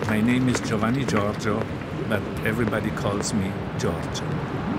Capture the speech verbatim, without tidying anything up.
My name is Giovanni Giorgio, but everybody calls me Giorgio.